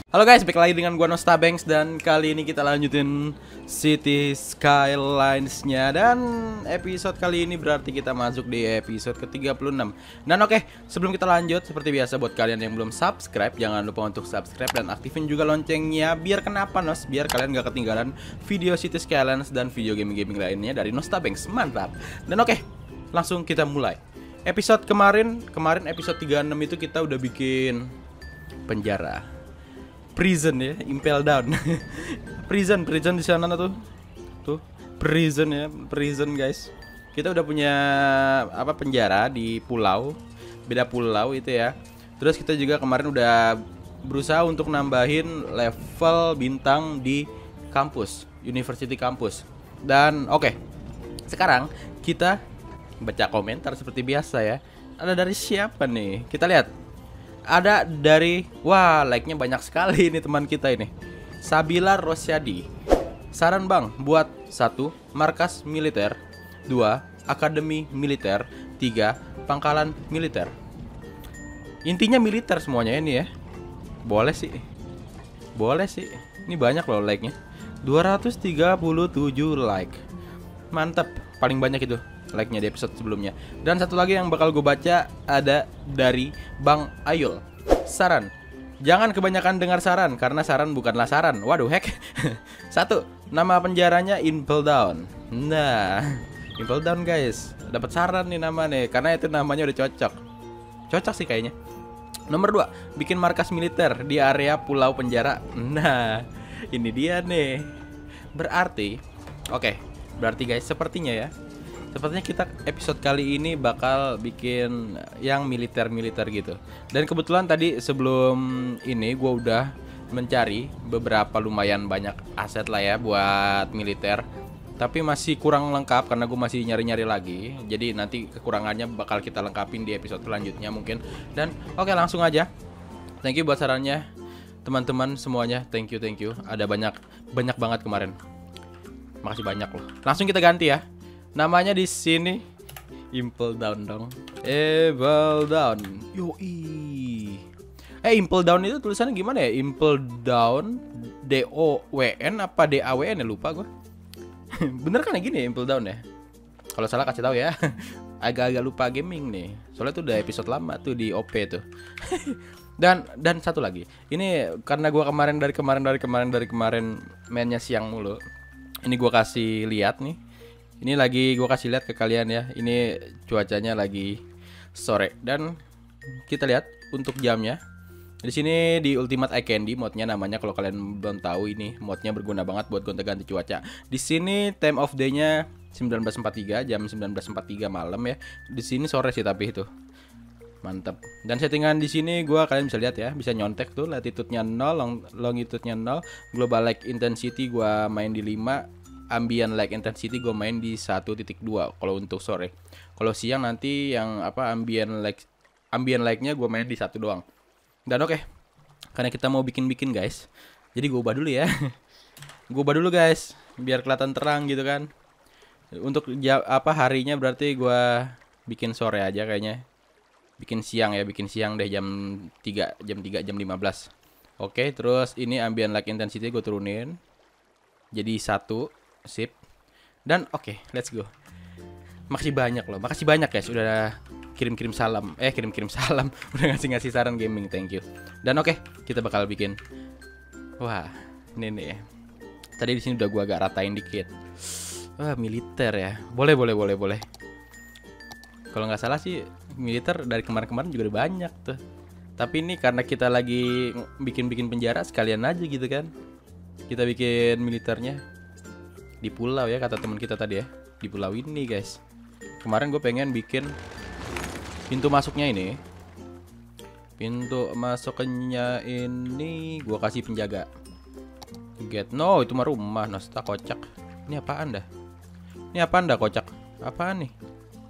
Halo guys, balik lagi dengan gua Nostabanks dan kali ini kita lanjutin City Skylines-nya. Dan episode kali ini berarti kita masuk di episode ke-36. Dan oke, sebelum kita lanjut, seperti biasa buat kalian yang belum subscribe, jangan lupa untuk subscribe dan aktifin juga loncengnya. Biar kenapa Nos? Biar kalian gak ketinggalan video City Skylines dan video gaming-gaming lainnya dari Nostabanks. Mantap. Dan oke, langsung kita mulai. Episode kemarin episode 36 itu kita udah bikin penjara. Prison ya, Impel Down. prison di sana tuh. Tuh, prison ya, prison guys. Kita udah punya penjara di pulau. Beda pulau itu ya. Terus kita juga kemarin udah berusaha untuk nambahin level bintang di kampus, University Campus. Dan oke. Sekarang kita baca komentar seperti biasa ya. Ada dari siapa nih? Kita lihat. Ada dari, wah, like-nya banyak sekali ini teman kita ini. Sabila Rosyadi. Saran bang buat 1. Markas militer, 2. Akademi militer, 3. Pangkalan militer. Intinya militer semuanya ini ya. Boleh sih. Ini banyak loh like-nya. 237 like. Mantap, paling banyak itu like-nya di episode sebelumnya. Dan satu lagi yang bakal gue baca ada dari Bang Ayul. Saran, jangan kebanyakan dengar saran karena saran bukanlah saran. Waduh, hack. 1. Nama penjaranya Impel Down. Nah, Impel Down guys. Dapat saran nih nama nih karena itu namanya udah cocok. Cocok sih kayaknya. Nomor 2, bikin markas militer di area pulau penjara. Nah, ini dia nih. Berarti guys, sepertinya kita episode kali ini bakal bikin yang militer-militer gitu. Dan kebetulan tadi sebelum ini gue udah mencari beberapa lumayan banyak aset lah ya buat militer. Tapi masih kurang lengkap karena gue masih nyari-nyari lagi. Jadi nanti kekurangannya bakal kita lengkapin di episode selanjutnya mungkin. Dan oke, langsung aja. Thank you buat sarannya teman-teman semuanya. Thank you. Ada banyak banget kemarin. Makasih banyak loh. Langsung kita ganti ya. Namanya di sini Impel Down dong. Impel Down. Yoi. Impel Down itu tulisannya gimana ya? Impel Down D-O-W-N apa D-A-W-N ya, lupa gue. Bener kan ya gini ya, Impel Down ya? Kalau salah kasih tahu ya. Agak-agak lupa gaming nih. Soalnya tuh udah episode lama tuh di OP tuh. Dan satu lagi. Ini karena gue dari kemarin mainnya siang mulu. Ini gue kasih lihat nih. Ini lagi gue kasih lihat ke kalian ya. Ini cuacanya lagi sore dan kita lihat untuk jamnya. Di sini di Ultimate Eye Candy modnya namanya, kalau kalian belum tahu ini modnya berguna banget buat gonta-ganti cuaca. Di sini time of day-nya 19.43 jam 19.43 malam ya. Di sini sore sih tapi itu. Mantap. Dan settingan di sini kalian bisa lihat ya, bisa nyontek tuh latitude-nya 0, longitude-nya 0, global light intensity gua main di 5. Ambient light intensity gue main di 1.2 kalau untuk sore. Kalau siang nanti yang ambient light-nya gue main di 1 doang. Dan oke, karena kita mau bikin guys. Jadi gue ubah dulu ya. Gue ubah dulu guys, biar kelihatan terang gitu kan. Untuk harinya berarti gue bikin sore aja kayaknya. Bikin siang deh jam 3, jam 15. Oke, terus ini ambient light intensity gue turunin jadi 1. Sip. Dan oke, let's go. Makasih banyak guys udah kirim salam. Kirim salam. Udah ngasih saran gaming, thank you. Dan oke, kita bakal bikin. Wah, ini nih. Tadi di sini udah gua agak ratain dikit. Wah, militer ya. Boleh. Kalau nggak salah sih militer dari kemarin juga udah banyak tuh. Tapi ini karena kita lagi bikin penjara sekalian aja gitu kan. Kita bikin militernya di pulau ya, kata teman kita tadi ya, di pulau ini guys. Kemarin gue pengen bikin pintu masuknya ini. Pintu masuknya ini gue kasih penjaga. Get no, itu mah rumah Nosta kocak. Ini apaan dah? Kocak? Apaan nih?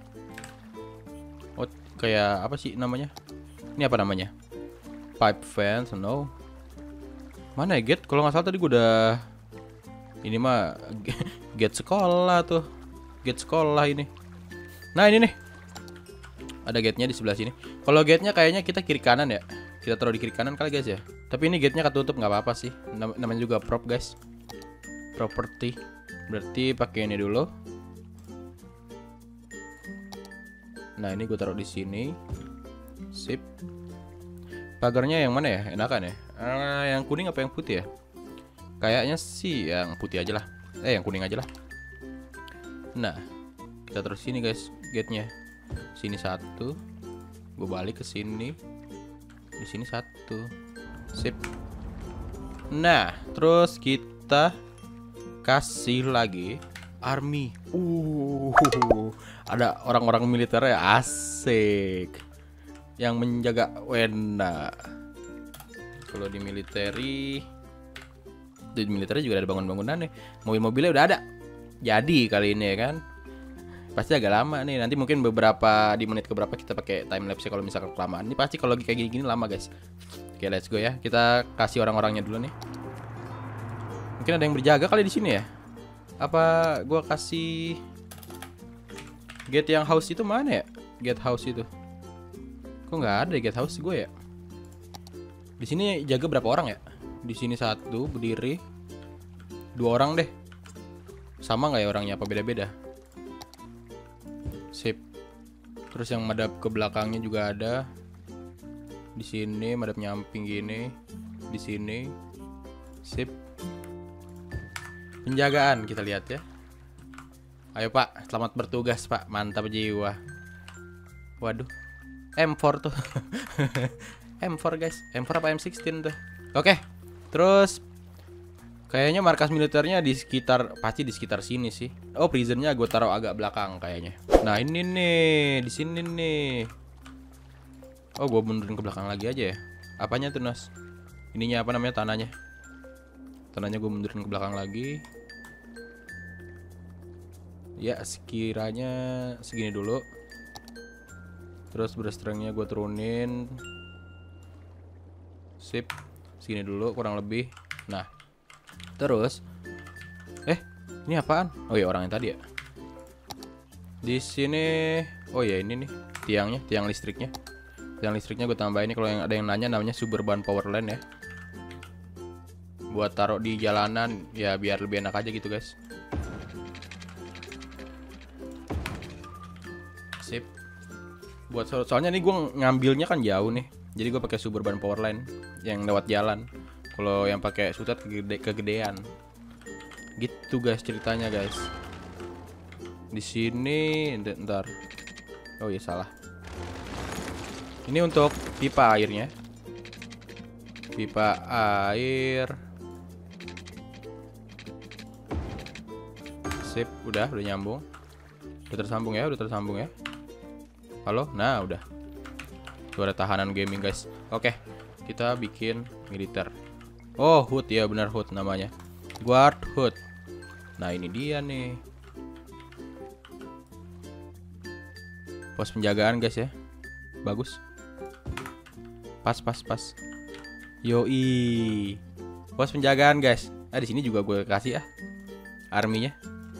Oh, kayak apa sih namanya? Ini apa namanya? Pipe fence, no. Mana ya get? Kalau nggak salah tadi gue udah. Ini mah gate sekolah tuh. Gate sekolah ini. Nah ini nih. Ada gate-nya di sebelah sini. Kalau gate-nya kayaknya kita kiri kanan ya. Kita taruh di kiri kanan kali guys ya. Tapi ini gate-nya ketutup, nggak apa-apa sih. Namanya juga prop guys. Property. Berarti pakai ini dulu. Nah ini gue taruh di sini. Sip. Pagarnya yang mana ya? Enakan ya? Yang kuning apa yang putih ya? Kayaknya sih yang putih aja lah. Yang kuning aja lah. Nah, kita taruh sini guys, gate-nya. Sini satu. Gue balik ke sini. Di sini satu. Sip. Nah, terus kita kasih lagi army. Ada orang-orang militer ya, asik. Yang menjaga Wenda. Kalau di militeri juga ada bangun-bangunan nih. Mobil-mobilnya udah ada. Jadi kali ini ya kan. Pasti agak lama nih. Nanti mungkin di menit keberapa kita pakai time lapse kalau misalkan kelamaan. Ini pasti kalau kayak gini-gini lama guys. Oke, let's go ya. Kita kasih orang-orangnya dulu nih. Mungkin ada yang berjaga kali di sini ya. Apa gua kasih gate yang house itu mana ya? Gate house itu. Kok nggak ada gate house gue ya? Di sini jaga berapa orang ya? Di sini satu berdiri. 2 orang deh. Sama nggak ya orangnya? Apa beda-beda? Sip. Terus yang madep ke belakangnya juga ada. Di sini madep nyamping gini. Di sini. Sip. Penjagaan kita lihat ya. Ayo Pak, selamat bertugas Pak. Mantap jiwa. Waduh. M4 tuh. M4 guys. M4 apa M16 tuh. Oke. Terus kayaknya markas militernya pasti di sekitar sini sih. Oh, prisonnya gue taruh agak belakang kayaknya. Nah, ini nih, di sini nih. Oh, gue mundurin ke belakang lagi aja ya. Apanya tuh, Nos? Ininya apa namanya, tanahnya? Tanahnya gue mundurin ke belakang lagi. Ya, sekiranya segini dulu. Terus berstrengnya gue turunin. Sip. Segini dulu kurang lebih. Nah, terus ini apaan? Oh ya, orang yang tadi ya. Di sini oh ya ini nih tiangnya, tiang listriknya. Tiang listriknya gue tambahin ini, kalau yang ada yang nanya namanya suburban power line ya. Buat taruh di jalanan ya biar lebih enak aja gitu, guys. Sip. Buat soalnya nih gue ngambilnya kan jauh nih. Jadi gue pakai suburban power line yang lewat jalan. Kalau yang pakai sutet kegedean. Gitu guys ceritanya guys. Di sini ntar. Oh iya salah. Ini untuk pipa airnya. Pipa air. Sip, udah nyambung. Udah tersambung ya. Halo? Nah, udah. Suara tahanan gaming guys. Oke, kita bikin militer. Oh, HUD ya, benar HUD namanya. Guard HUD. Nah, ini dia nih. Pos penjagaan guys ya. Bagus. Pas. Yoi. Pos penjagaan guys. Di sini juga gue kasih arminya.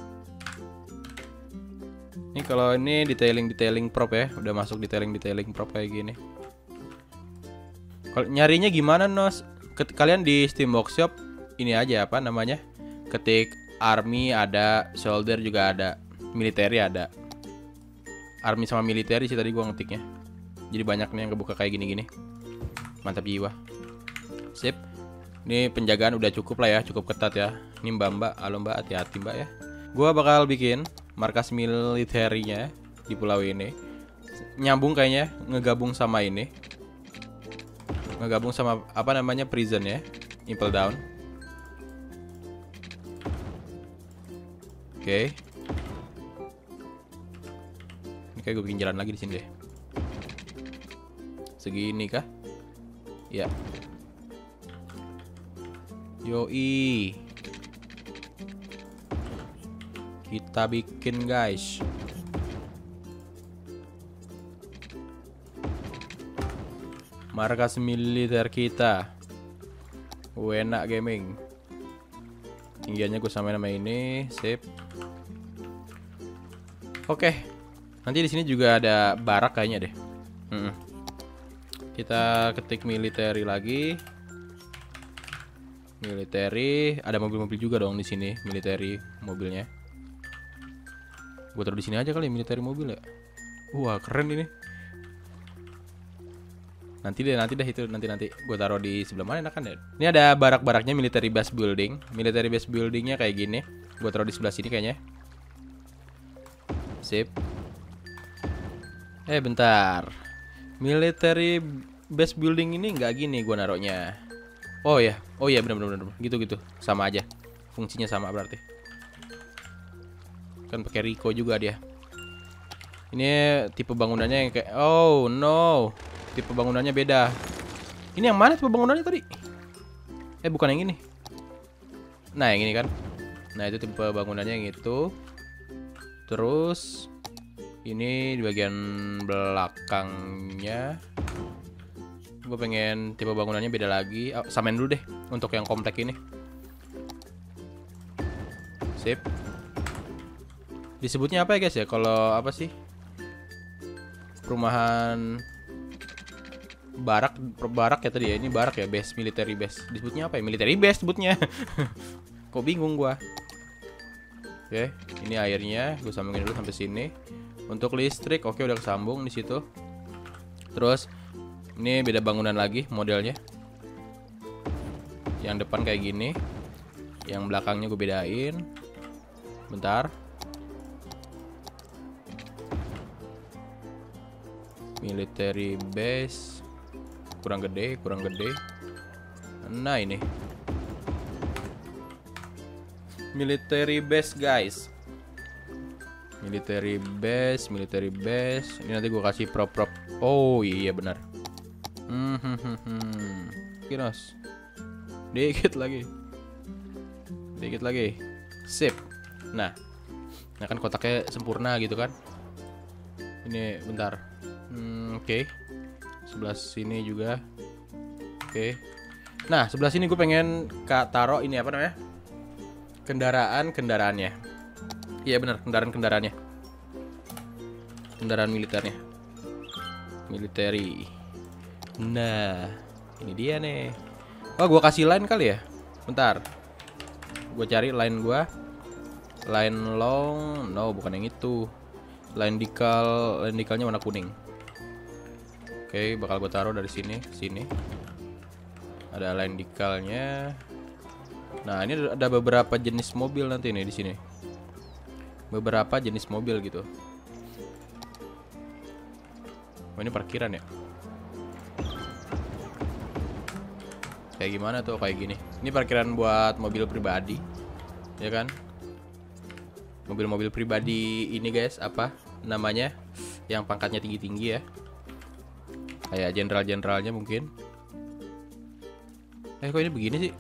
Ini kalau ini detailing prop ya, udah masuk detailing prop kayak gini. Kalau nyarinya gimana, Nos? Kalian di Steam Workshop ini aja apa namanya? Ketik army ada, soldier juga ada, military ada. Army sama military sih tadi gua ngetiknya. Jadi banyak nih yang kebuka kayak gini-gini. Mantap jiwa. Sip. Ini penjagaan udah cukup lah ya, cukup ketat ya. Ini Mbak, halo Mbak, hati-hati Mbak ya. Gua bakal bikin markas militernya di pulau ini. Nyambung kayaknya, ngegabung sama ini. Ngegabung sama apa namanya prison ya, Impel Down. Oke. Ini kayak gue bikin jalan lagi di sini deh. Segini kah? Ya. Yoi. Kita bikin guys. Markas militer kita. Wena Gaming. Tinggiannya gue samain nama ini. Sip. Oke. Nanti di sini juga ada barak kayaknya deh. Kita ketik military lagi. Military, ada mobil-mobil juga dong di sini, military mobilnya. Gue taruh di sini aja kali military mobil ya. Wah, keren ini. Nanti deh itu nanti gue taruh di sebelah mana enakan ya. Ini ada barak-baraknya military base building. Military base buildingnya kayak gini. Gue taruh di sebelah sini kayaknya. Sip. Bentar. Military base building ini nggak gini gue naruhnya. Oh ya benar. Gitu. Sama aja. Fungsinya sama berarti. Kan pakai Rico juga dia. Ini tipe bangunannya yang kayak oh no. Tipe bangunannya beda. Ini yang mana tipe bangunannya tadi? Bukan yang ini. Nah, yang ini kan. Nah, itu tipe bangunannya yang itu. Terus ini di bagian belakangnya. Gue pengen tipe bangunannya beda lagi. Samain dulu deh untuk yang komplek ini. Sip. Disebutnya apa ya guys ya? Kalau apa sih? Perumahan barak ya tadi ya. Ini barak ya, base, military base. Disebutnya apa ya? Military base sebutnya. Kok bingung gua. Oke, ini airnya gue sambungin dulu sampai sini. Untuk listrik oke udah kesambung di situ. Terus ini beda bangunan lagi modelnya. Yang depan kayak gini. Yang belakangnya gue bedain. Bentar. Military base. Kurang gede. Nah ini military base guys. Military base. Ini nanti gue kasih prop. Oh iya benar. Kinos. Dikit lagi. Sip. Nah kan kotaknya sempurna gitu kan. Ini bentar. Oke. Sebelah sini juga. Oke. Nah sebelah sini gue pengen taruh ini apa namanya? Kendaraannya. Iya benar, kendaraannya. Kendaraan militernya. Military. Nah, ini dia nih. Oh, gua kasih line kali ya? Bentar. Gua cari line gua. Line long. No, bukan yang itu. Line decalnya warna kuning. Oke, bakal gua taruh dari sini ke sini. Ada line decalnya. Nah, ini ada beberapa jenis mobil nanti nih di sini. Beberapa jenis mobil gitu. Oh, ini parkiran ya? Kayak gimana tuh kayak gini? Ini parkiran buat mobil pribadi. Ya kan? Mobil-mobil pribadi ini guys, apa namanya? Yang pangkatnya tinggi-tinggi ya. Kayak jenderal-jenderalnya mungkin. Kok ini begini sih?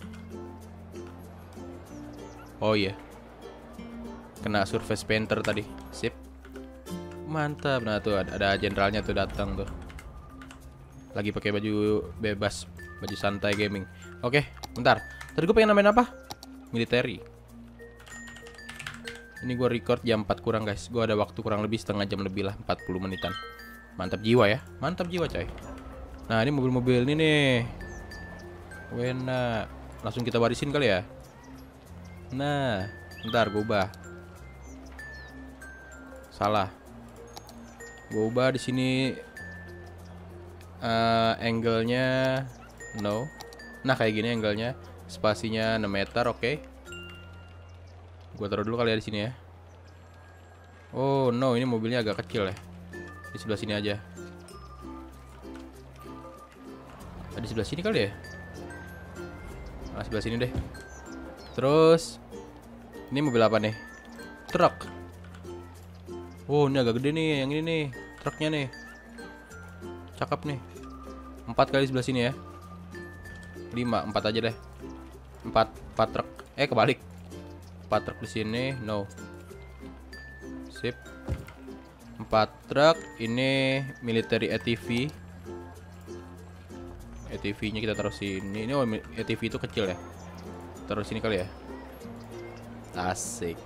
Oh iya. Kena surface painter tadi. Sip. Mantap. Nah tuh ada jenderalnya tuh datang tuh. Lagi pakai baju bebas, baju santai gaming. Oke, bentar. Tadi gue pengen namain apa? Military. Ini gue record jam 4 kurang guys. Gue ada waktu kurang lebih setengah jam lebih lah, 40 menitan. Mantap jiwa ya. Mantap jiwa coy. Nah ini mobil-mobil ini nih. Wena. Langsung kita warisin kali ya. Nah, bentar gue ubah. Salah. Gue ubah di sini angle-nya no. Nah, kayak gini angle-nya. Spasinya 6 meter, oke. Gue taruh dulu kali ya di sini ya. Oh, no, ini mobilnya agak kecil ya. Di sebelah sini aja. Di sebelah sini kali ya. Nah, sebelah sini deh. Terus ini mobil apa nih? Truk. Oh, ini agak gede nih, yang ini nih, truknya nih. Cakep nih. 4 kali sebelah sini ya. 5, 4 aja deh. 4 truk. Kebalik. 4 truk di sini, no. Sip. 4 truk, ini military ATV. ATV-nya kita taruh sini. Ini ATV itu kecil ya. Taruh sini kali ya. Asik.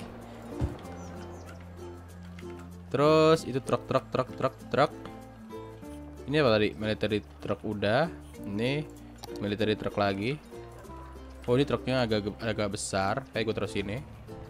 Terus itu truk. Ini apa tadi? Military truck udah. Ini military truck lagi. Oh, ini truknya agak besar. Kayak gue terus ini.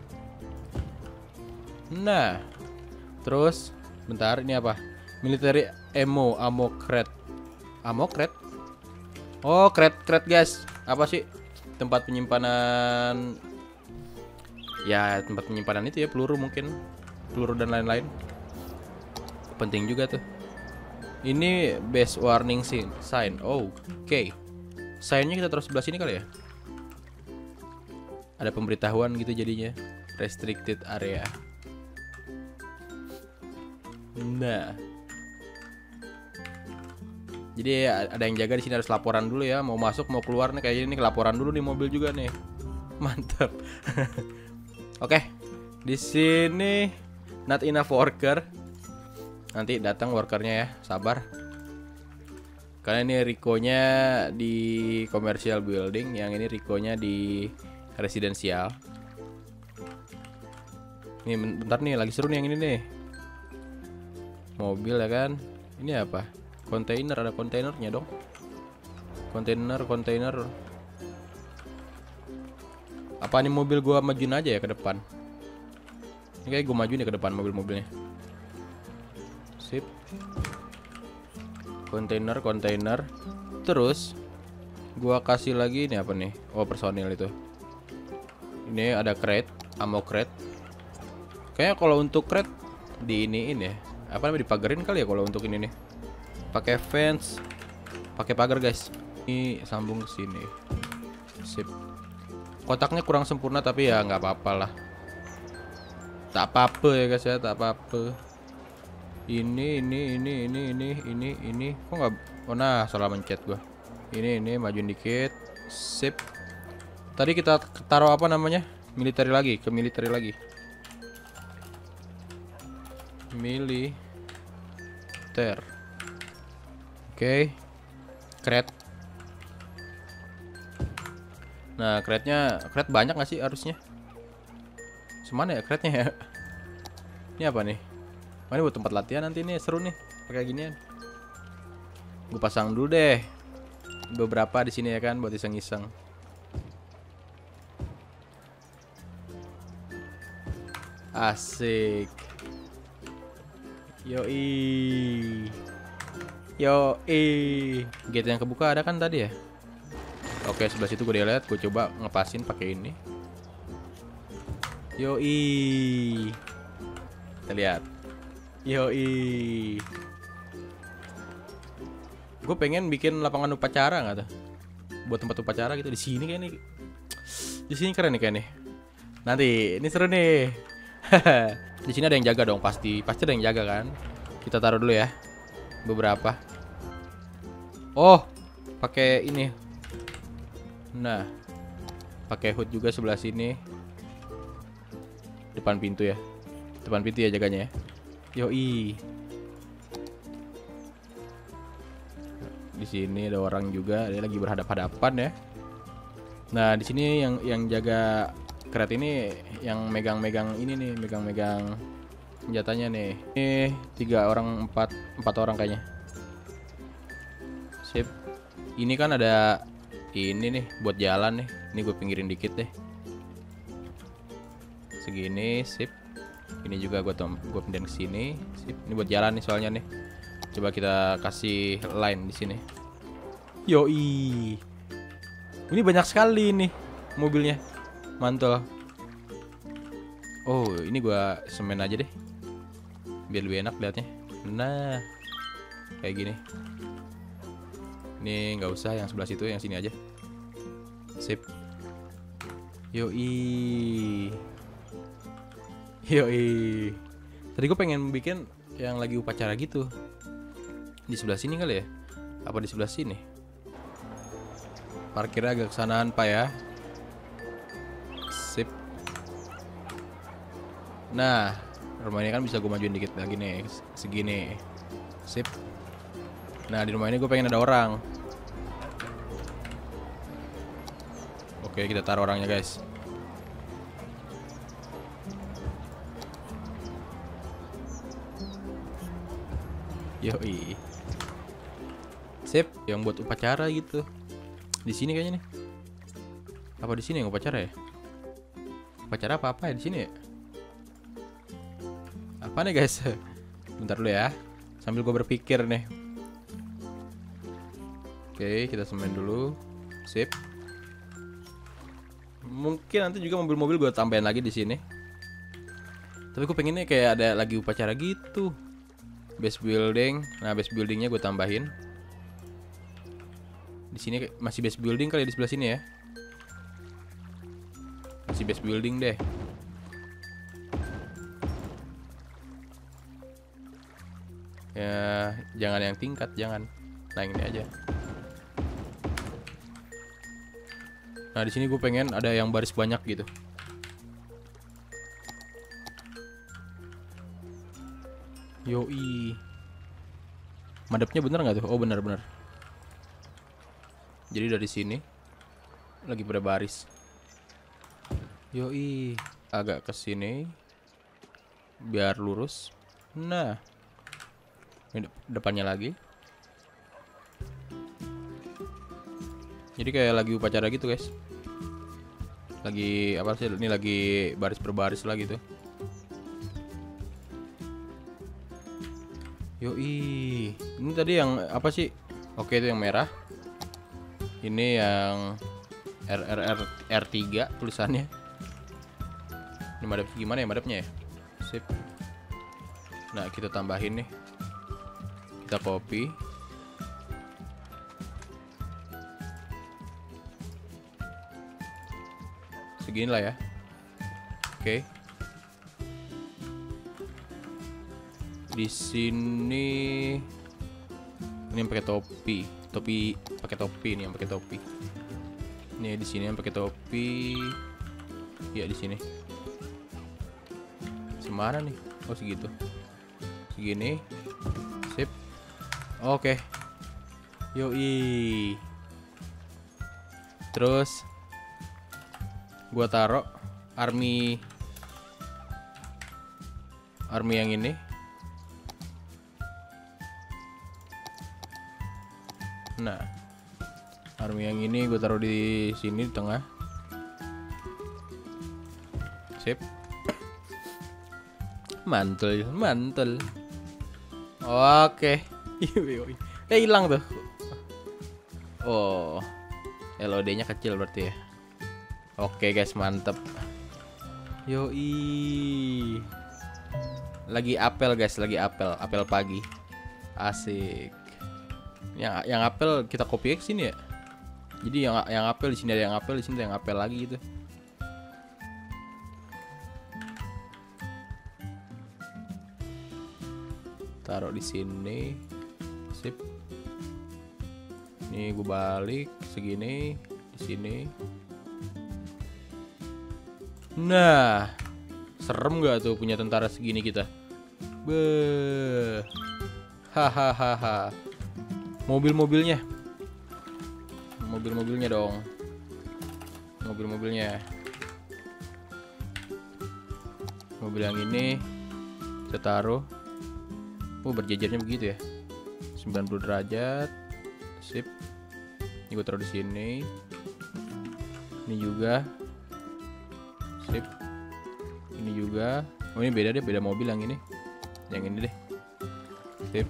Nah, terus bentar, ini apa? Military ammo crate. Ammo crate? Oh, crate guys. Apa sih? Tempat penyimpanan. Ya, tempat penyimpanan itu ya, peluru mungkin. Peluru dan lain-lain. Penting juga tuh. Ini base warning sign. Oh, oke. Sign-nya kita terus sebelah sini kali ya. Ada pemberitahuan gitu jadinya. Restricted area. Nah. Jadi ada yang jaga di sini, harus laporan dulu ya. Mau masuk mau keluar nih kayaknya ini laporan dulu nih mobil juga nih. Mantap. Oke. Di sini not enough worker. Nanti datang workernya ya, sabar. Karena ini Riko-nya di commercial building, yang ini Riko-nya di residensial. Nih bentar nih, lagi seru nih yang ini nih. Mobil ya kan. Ini apa? Kontainer, ada kontainernya dong. Kontainer. Apa nih mobil gua majuin aja ya ke depan? Ini kayak gua majuin ya ke depan mobil-mobilnya. Sip. Kontainer. Terus gua kasih lagi ini apa nih? Oh, personil itu. Ini ada crate, ammo crate. Kayaknya kalau untuk crate di ini ya. Apa namanya, dipagerin kali ya kalau untuk ini nih. Pakai fence, pakai pagar guys. Ini sambung ke sini. Sip. Kotaknya kurang sempurna tapi ya nggak apa-apa lah. Tak apa-apa ya guys ya, tak apa-apa. Ini. Kok nggak? Oh nah, salah mencet gua. Ini majuin dikit. Sip. Tadi kita taruh apa namanya? Military lagi, ke military lagi. Militer. Oke. Crate. Nah, crate banyak nggak sih harusnya? Semana ya crate-nya ya? Ini apa nih? Ini buat tempat latihan nanti nih, seru nih pakai ginian. Gue pasang dulu deh beberapa di sini ya kan, buat iseng-iseng. Asik. Yoi. Gate yang kebuka ada kan tadi ya? Oke, sebelah situ gue lihat, gue coba ngepasin pakai ini. Yoi. Kita lihat. Yoi. Gue pengen bikin lapangan upacara nggak tuh? Buat tempat upacara gitu di sini kayak nih. Di sini keren nih kayak nih. Nanti ini seru nih. Di sini ada yang jaga dong, pasti ada yang jaga kan. Kita taruh dulu ya. Beberapa. Oh, pakai ini. Nah, pakai hood juga sebelah sini. Depan pintu ya. Depan pintu ya jaganya ya. Yoi. Di sini ada orang juga, dia lagi berhadap-hadapan ya. Nah, di sini yang jaga crate ini yang megang-megang ini nih, megang-megang senjatanya nih. Ini 3 orang, 4 orang kayaknya. Sip. Ini kan ada ini nih buat jalan nih. Ini gue pinggirin dikit deh. Segini, sip. Ini juga gue pindahin ke sini. Sip. Ini buat jalan nih soalnya nih. Coba kita kasih line di sini. Yoi. Ini banyak sekali nih mobilnya. Mantul. Oh, ini gua semen aja deh. Biar lebih enak liatnya. Nah, kayak gini. Ini nggak usah yang sebelah situ, yang sini aja. Sip. Yoi. Tadi gue pengen bikin yang lagi upacara gitu. Di sebelah sini kali ya? Apa di sebelah sini? Parkirnya agak kesanaan pak ya. Sip. Nah, rumah ini kan bisa gue majuin dikit lagi nih. Segini. Sip. Nah, di rumah ini gue pengen ada orang. Oke, kita taruh orangnya guys. Yoi. Sip, yang buat upacara gitu. Di sini kayaknya nih. Apa di sini yang upacara ya? Upacara apa ya di sini ya? Apa nih guys? Bentar dulu ya. Sambil gue berpikir nih. Oke, kita semen dulu. Sip. Mungkin nanti juga mobil-mobil gue tambahin lagi di sini. Tapi gue pengennya kayak ada lagi upacara gitu. Base building. Nah, base buildingnya gue tambahin. Di sini masih base building kali di sebelah sini ya. Masih base building deh. Ya, jangan yang tingkat, jangan. Nah, ini aja. Nah, di sini gue pengen ada yang baris banyak gitu. Yoi. Madepnya bener nggak tuh? Oh, bener-bener. Jadi dari sini lagi pada baris. Yoi, agak ke sini biar lurus. Nah, ini depannya lagi. Jadi kayak lagi upacara gitu, guys. Lagi apa sih? Ini lagi baris berbaris lah gitu. Yoi. Ini tadi yang apa sih? Oke, itu yang merah. Ini yang R3 tulisannya. Ini madep gimana ya madepnya ya? Sip. Nah, kita tambahin nih. Kita copy. Segini lah ya. Oke. Di sini ini yang pakai topi. Pakai topi ini yang pakai topi. Ini di sini yang pakai topi. Ya di sini. Semana nih? Oh segitu. Segini. Sip. Oke. Yoi. Terus gua taruh army yang ini. Nah, army yang ini gue taruh di sini di tengah. Sip. Mantul. Oke. Hilang tuh. Oh, LOD-nya kecil berarti ya. Oke guys, mantep. Yoi. Lagi apel guys, apel pagi. Asik. Yang apel kita copy ke sini ya. Jadi yang apel di sini ada yang apel, di sini ada yang apel lagi gitu. Taruh di sini. Sip. Ini gue balik segini di sini. Nah, serem gak tuh punya tentara segini kita? Beuh. Hahaha. Mobil-mobilnya dong. Mobil-mobilnya. Mobil yang ini kita taruh. Oh, berjejernya begitu ya. 90 derajat. Sip. Ini gue taruh di sini. Ini juga. Sip. Ini juga. Oh, ini beda deh, beda mobil yang ini. Yang ini deh. Sip.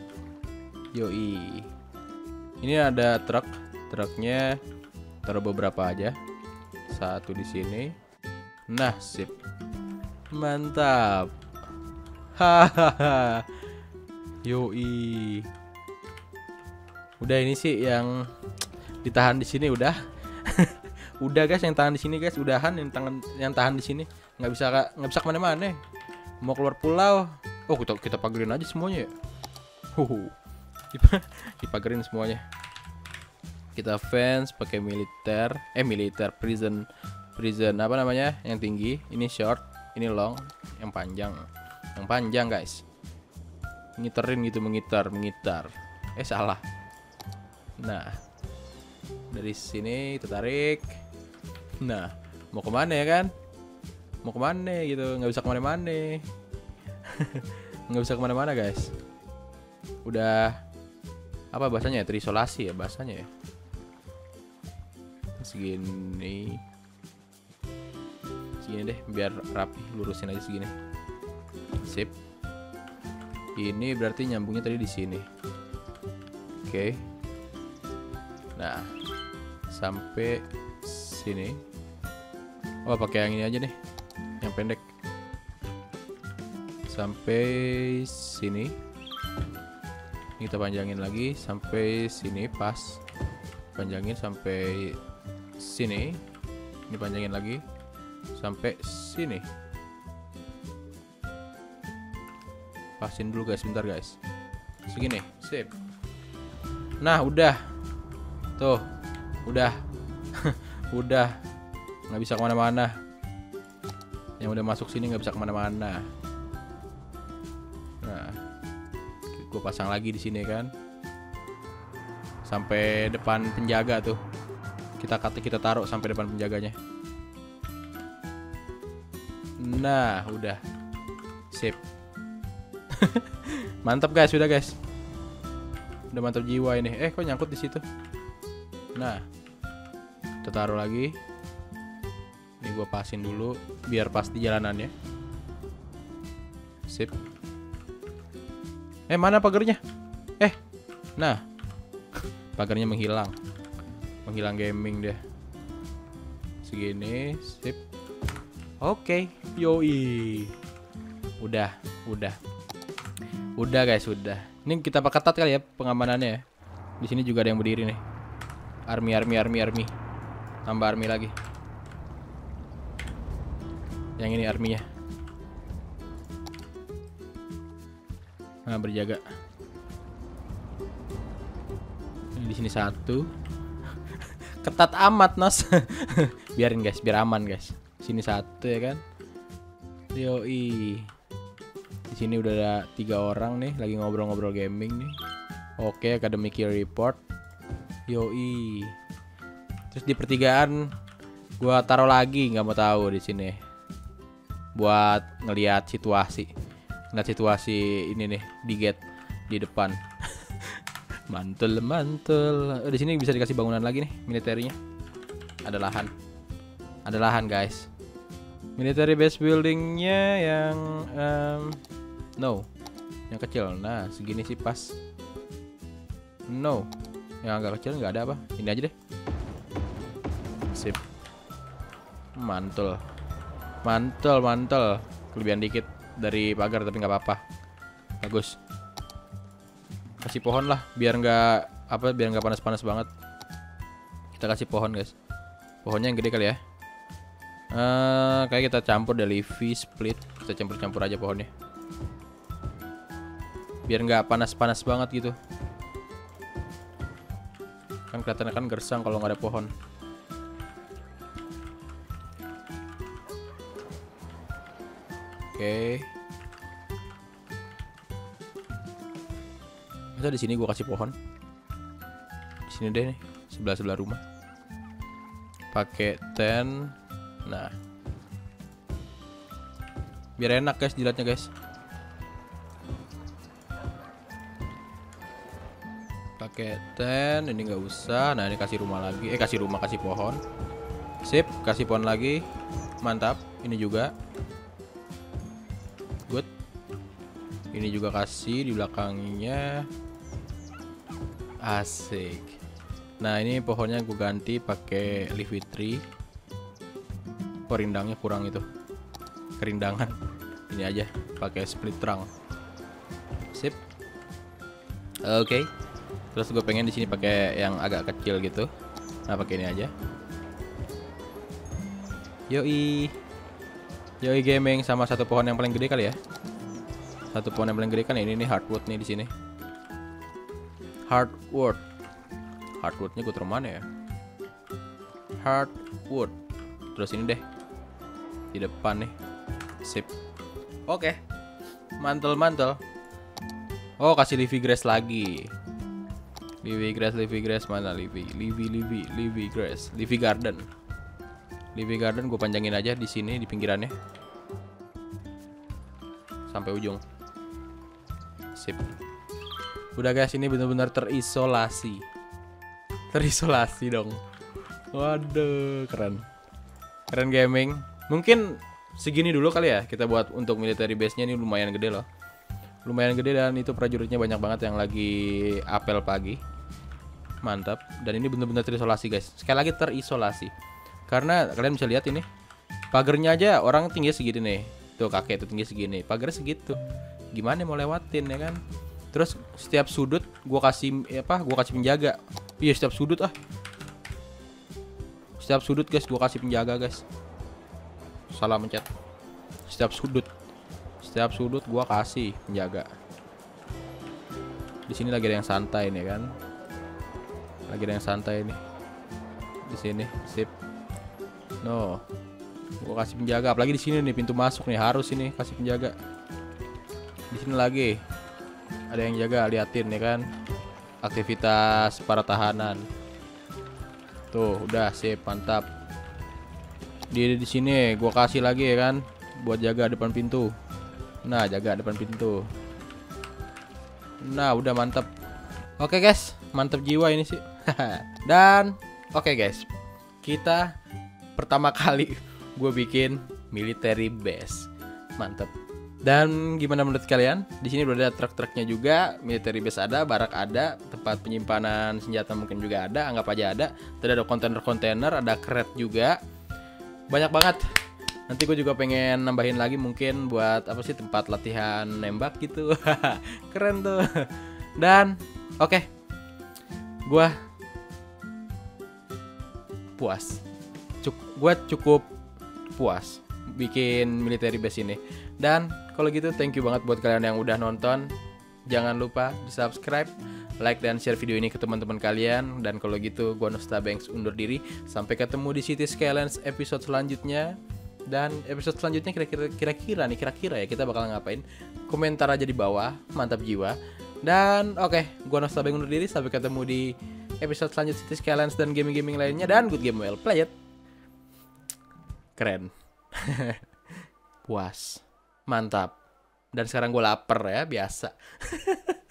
Yoi. Ini ada truknya taruh beberapa aja. Satu di sini. Nah, sip. Mantap. Hahaha. Yoi. Udah ini sih yang ditahan di sini udah. Udah guys, yang tahan di sini guys, udahan yang tahan di sini. Nggak bisa kemana-mana. Mau keluar pulau. Oh, kita pagerin aja semuanya ya. Dipagerin semuanya. Kita fence pakai militer prison apa namanya yang tinggi. Ini short, ini long, yang panjang guys. Ngiterin gitu, mengitar. Salah. Nah, dari sini kita tarik. Nah, mau kemana ya kan? Mau kemana gitu, nggak bisa kemana-mana. Nggak bisa kemana-mana guys. Udah apa bahasanya ya, terisolasi ya bahasanya ya. Segini deh biar rapi, lurusin aja segini. Sip. Ini berarti nyambungnya tadi di sini. Oke. Nah, sampai sini. Oh, pakai yang ini aja nih, yang pendek. Sampai sini. Ini kita panjangin lagi sampai sini pas. Panjangin sampai sini. Ini panjangin lagi sampai sini. Pasin dulu guys, bentar guys. Segini, sip. Nah, udah. Tuh, udah. Udah. Nggak bisa kemana-mana. Yang udah masuk sini nggak bisa kemana-mana. Nah, gue pasang lagi di sini kan. Sampai depan penjaga tuh. Kita taruh sampai depan penjaganya. Nah, udah. Sip. Mantap guys, udah guys. Udah mantap jiwa ini. Kok nyangkut di situ? Nah, kita taruh lagi. Ini gue pasin dulu biar pas di jalanannya. Sip. Mana pagarnya? Nah, pagarnya menghilang. Menghilang gaming deh. Segini, sip. Oke, yoi. Udah guys, udah. Ini kita ketat kali ya pengamanannya ya. Di sini juga ada yang berdiri nih. Army. Tambah army lagi. Yang ini arminya. Nah, berjaga. Ini di sini satu. Ketat amat, Nos. Biarin guys, biar aman guys. Sini satu ya kan. Yoi. Di sini udah ada 3 orang nih lagi ngobrol-ngobrol gaming nih. Oke, academic year report. Yoi. Terus di pertigaan gua taruh lagi, nggak mau tahu di sini. Buat ngelihat situasi. Ngeliat situasi ini nih di gate di depan. mantul. Di sini bisa dikasih bangunan lagi nih militernya. Ada lahan guys. Military base buildingnya yang no, yang kecil. Nah, segini sih pas. No, yang agak kecil nggak ada apa. Ini aja deh. Sip. Mantul. Kelebihan dikit dari pagar tapi nggak apa-apa. Bagus. Kasih pohon lah, biar nggak panas-panas banget. Kita kasih pohon guys. Pohonnya yang gede kali ya. Kayak kita campur dari Livy split. Kita campur-campur aja pohonnya. Biar nggak panas-panas banget gitu. Kan kelihatannya kan gersang kalau nggak ada pohon. Oke. Masa di sini gua kasih pohon? Di sini deh nih, sebelah rumah. Pakai tent. Nah. Biar enak guys jilatnya guys. Pakai tent, ini nggak usah. Nah, ini kasih rumah lagi. Kasih pohon. Sip, kasih pohon lagi. Mantap. Ini juga. Good. Ini juga kasih di belakangnya. Asik. Nah, ini pohonnya gue ganti pakai Livy tree. Rindangnya kurang itu. Kerindangan. Ini aja pakai split trunk. Sip. Oke. Terus gue pengen di sini pakai yang agak kecil gitu. Nah, pakai ini aja. Yoi gaming sama satu pohon yang paling gede kali ya. Satu pohon yang paling gede kan ini nih hardwood nih di sini. Hardwoodnya gue taruh mana ya? Hardwood. Terus ini deh. Di depan nih. Sip. Oke. Mantel. Oh, kasih Livy grass lagi. Livy grass mana Livy grass. Livy garden gue panjangin aja di sini di pinggirannya sampai ujung. Sip. Udah guys, ini benar-benar terisolasi. Terisolasi dong. Waduh, keren. Keren gaming. Mungkin segini dulu kali ya kita buat untuk military base-nya. Ini lumayan gede loh. Lumayan gede dan itu prajuritnya banyak banget yang lagi apel pagi. Mantap. Dan ini benar-benar terisolasi guys. Sekali lagi terisolasi. Karena kalian bisa lihat ini. Pagernya aja orang tinggi segini nih. Tuh kakek itu tinggi segini. Pagernya segitu. Gimana mau lewatin ya kan? Terus setiap sudut gua kasih Gua kasih penjaga. Iya, setiap sudut Setiap sudut guys gua kasih penjaga guys. Salah mencet. Setiap sudut gua kasih penjaga. Di sini lagi ada yang santai nih kan. Lagi ada yang santai nih. Di sini, sip. No. Gua kasih penjaga, apalagi di sini nih pintu masuk nih, harus ini kasih penjaga. Di sini lagi ada yang jaga, liatin ya kan. Aktivitas para tahanan. Tuh, udah sip, mantap. Di sini gua kasih lagi ya kan buat jaga depan pintu. Nah, jaga depan pintu. Nah, udah mantap. Oke guys, mantap jiwa ini sih. Dan oke guys, kita pertama kali gue bikin military base. Mantap. Dan gimana menurut kalian? Di sini udah ada truk-truknya juga, military base ada, barak ada, tempat penyimpanan senjata mungkin juga ada, anggap aja ada. Tadi ada kontainer-kontainer, ada crate juga. Banyak banget. Nanti gue juga pengen nambahin lagi mungkin buat apa sih, tempat latihan nembak gitu. Keren tuh. Dan oke. Gue puas. Gue cukup puas bikin military base ini. Dan kalau gitu thank you banget buat kalian yang udah nonton. Jangan lupa di subscribe, like dan share video ini ke teman-teman kalian. Dan kalau gitu gua Nostabanks undur diri. Sampai ketemu di City Skylines episode selanjutnya. Dan episode selanjutnya kira-kira ya kita bakal ngapain? Komentar aja di bawah. Mantap jiwa. Dan oke, gua Nostabanks undur diri. Sampai ketemu di episode selanjutnya City Skylines dan gaming-gaming lainnya. Dan good game well played. Keren. Puas. Mantap. Dan sekarang gue lapar ya, biasa.